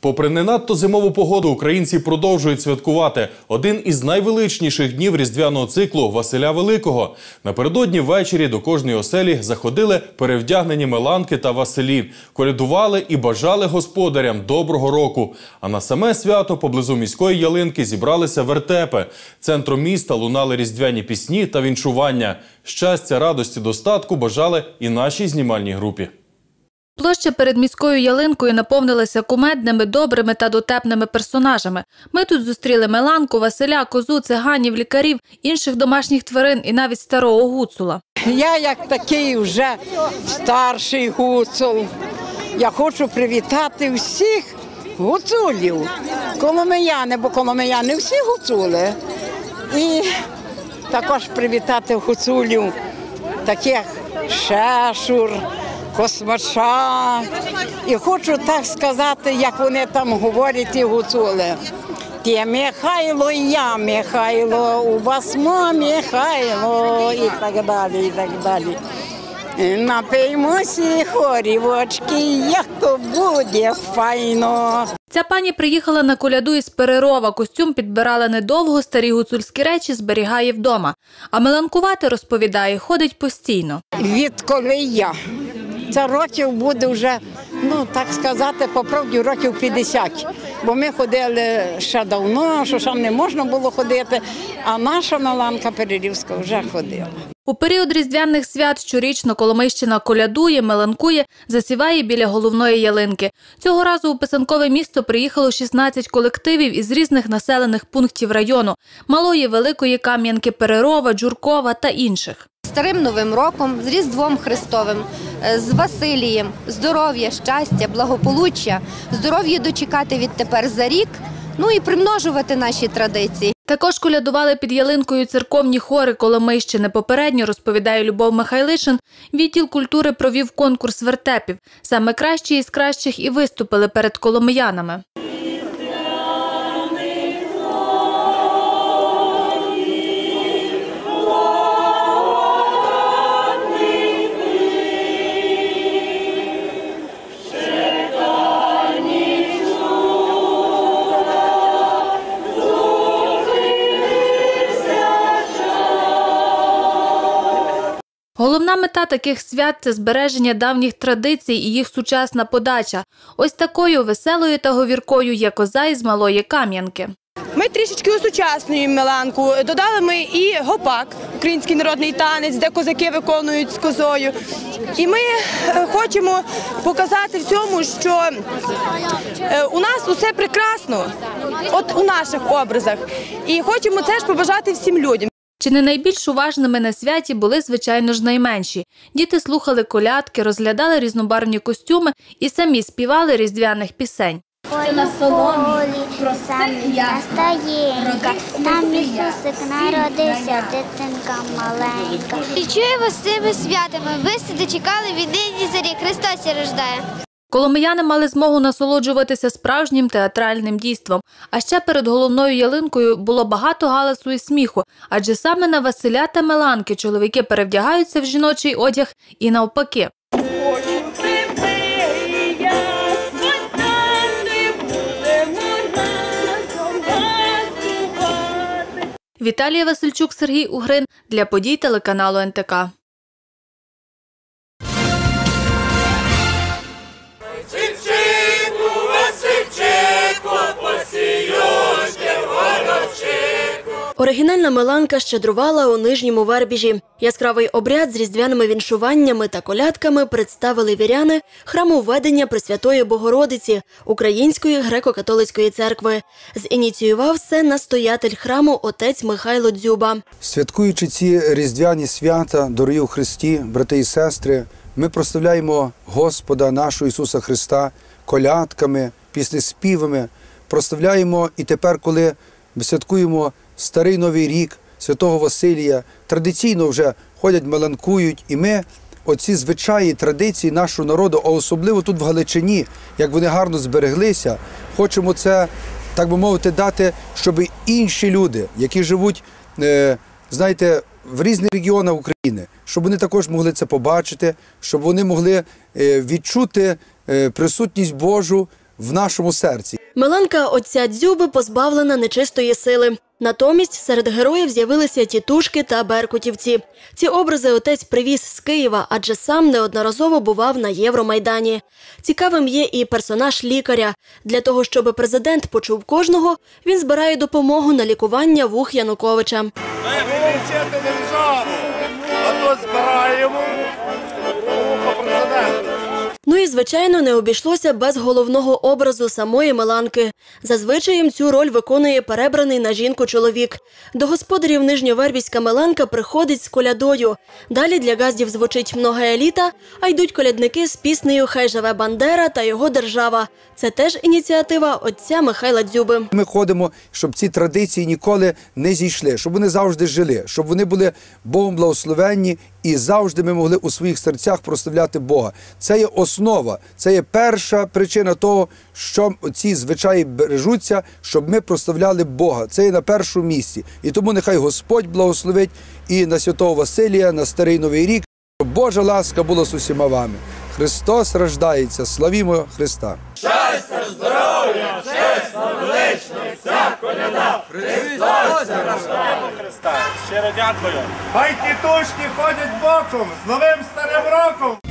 Попри не надто зимову погоду, українці продовжують святкувати один із найвеличніших днів різдвяного циклу Василя Великого. Напередодні ввечері до кожної оселі заходили перевдягнені Меланки та Василі, колядували і бажали господарям доброго року. А на саме свято поблизу міської ялинки зібралися вертепи. Центром міста лунали різдвяні пісні та віншування. Щастя, радості, достатку бажали і нашій знімальній групі. Площа перед міською ялинкою наповнилася кумедними, добрими та дотепними персонажами. Ми тут зустріли Меланку, Василя, козу, циганів, лікарів, інших домашніх тварин і навіть старого гуцула. Я як такий вже старший гуцул. Я хочу привітати всіх гуцулів, коломияни, бо коломияни всі гуцули. І також привітати гуцулів таких Шешур, Космача. І хочу так сказати, як вони там говорять, ті гуцули. Ти Михайло, я Михайло, у вас ма Михайло, і так далі, і так далі. Напиймося хорівочки, як то буде файно. Ця пані приїхала на коляду із Перерова. Костюм підбирала недовго, старі гуцульські речі зберігає вдома. А меланкувати, розповідає, ходить постійно. Відколи я. Це років буде вже, так сказати, по правді років 50. Бо ми ходили ще давно, що там не можна було ходити, а наша Меланка Перерівська вже ходила. У період різдвяних свят щорічно Коломийщина колядує, меланкує, засіває біля головної ялинки. Цього разу у писанкове місто приїхало 16 колективів із різних населених пунктів району – Малої, Великої Кам'янки, Перерова, Джуркова та інших. Старим Новим роком, з Різдвом Христовим, з Василієм, здоров'я, щастя, благополуччя, здоров'я дочекати відтепер за рік, і примножувати наші традиції. Також колядували під ялинкою церковні хори Коломийщини. Попередньо, розповідає Любов Михайлишин, відділ культури провів конкурс вертепів. Саме кращі із кращих і виступили перед коломиянами. Головна мета таких свят – це збереження давніх традицій і їх сучасна подача. Ось такою веселою та говіркою є коза із Малої Кам'янки. Ми трішечки усучаснюємо Меланку. Додали ми і гопак, український народний танець, де козаки виконують з козою. І ми хочемо показати в цьому, що у нас усе прекрасно, у наших образах. І хочемо це ж побажати всім людям. Чи не найбільш уважними на святі були, звичайно ж, найменші. Діти слухали колядки, розглядали різнобарвні костюми і самі співали різдвяних пісень. Ой, на соломі, самія стаєнька, там Ісусик народився, дитинка маленька. Вічую вас з цими святами, ви сте дочекали від нині зарі, Христос рождає. Коломияни мали змогу насолоджуватися справжнім театральним дійством. А ще перед головною ялинкою було багато галасу і сміху, адже саме на Василя та Меланки чоловіки перевдягаються в жіночий одяг і навпаки. Віталія Васильчук, Сергій Угрин. Для подій телеканалу НТК. Оригінальна Меланка щедрувала у Нижньому Вербіжі. Яскравий обряд з різдвяними віншуваннями та колядками представили віряни храму Введення Пресвятої Богородиці Української греко-католицької церкви. Зініціював все настоятель храму отець Михайло Дзюба. Святкуючи ці різдвяні свята, дорогі у Христі, брати і сестри, ми прославляємо Господа нашого Ісуса Христа колядками, піснеспівами. Прославляємо і тепер, коли ми святкуємо Старий Новий рік, Святого Василія, традиційно вже ходять, меланкують, і ми оці звичаї, традиції нашого народу, а особливо тут в Галичині, як вони гарно збереглися, хочемо це, так би мовити, дати, щоб інші люди, які живуть, знаєте, в різних регіонах України, щоб вони також могли це побачити, щоб вони могли відчути присутність Божу в нашому серці. Меланка отця Дзюби позбавлена нечистої сили. Натомість серед героїв з'явилися тітушки та беркутівці. Ці образи отець привіз з Києва, адже сам неодноразово бував на Євромайдані. Цікавим є і персонаж лікаря. Для того, щоб президент почув кожного, він збирає допомогу на лікування вух Януковича. Ми вчити державу, а то збираємо вухо президента. Ну і, звичайно, не обійшлося без головного образу самої Меланки. Зазвичай цю роль виконує перебраний на жінку чоловік. До господарів нижньовербівська Меланка приходить з колядою. Далі для газдів звучить «Много еліта», а йдуть колядники з піснею «Хай живе Бандера» та його держава. Це теж ініціатива отця Михайла Дзюби. Ми ходимо, щоб ці традиції ніколи не зійшли, щоб вони завжди жили, щоб вони були Богом благословенні і завжди ми могли у своїх серцях прославляти Бога. Це є основа, це є перша причина того, що ці звичаї бережуться, щоб ми прославляли Бога. Це є на першому місці. І тому нехай Господь благословить і на Святого Василія, на Старий Новий рік. Божа ласка була з усіма вами. Христос рождається. Славімо Христа! Щастя, здоров'я, чесно, велично, вся коляда. Христос рождаємо Христа. Щиро дякую. Хай тітушки ходять боком з новим старим роком.